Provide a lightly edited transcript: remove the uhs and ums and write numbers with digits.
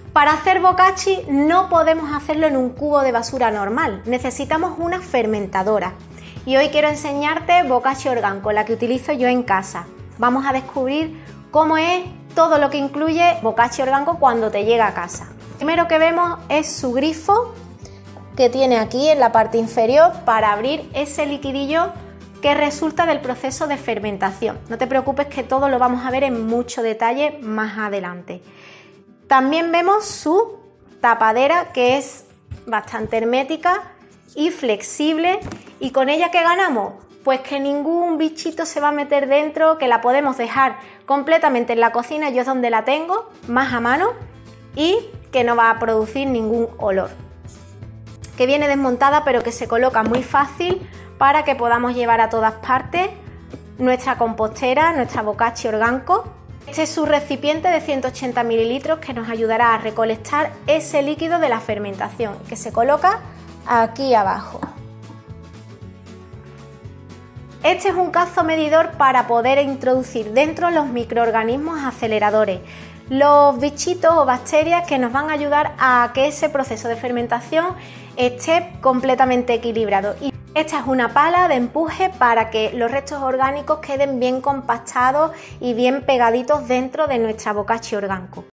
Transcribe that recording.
Para hacer bokashi no podemos hacerlo en un cubo de basura normal, necesitamos una fermentadora. Y hoy quiero enseñarte bokashi organco, la que utilizo yo en casa. Vamos a descubrir cómo es todo lo que incluye bokashi organco cuando te llega a casa. Lo primero que vemos es su grifo que tiene aquí en la parte inferior para abrir ese liquidillo que resulta del proceso de fermentación. No te preocupes que todo lo vamos a ver en mucho detalle más adelante. También vemos su tapadera, que es bastante hermética y flexible, y con ella ¿qué ganamos? Pues que ningún bichito se va a meter dentro, que la podemos dejar completamente en la cocina, yo es donde la tengo, más a mano, y que no va a producir ningún olor. Que viene desmontada pero que se coloca muy fácil para que podamos llevar a todas partes nuestra compostera, nuestra bokashi organco. Este es su recipiente de 180 mililitros que nos ayudará a recolectar ese líquido de la fermentación que se coloca aquí abajo. Este es un cazo medidor para poder introducir dentro los microorganismos aceleradores, los bichitos o bacterias que nos van a ayudar a que ese proceso de fermentación esté completamente equilibrado. Y esta es una pala de empuje para que los restos orgánicos queden bien compactados y bien pegaditos dentro de nuestra bokashi organco.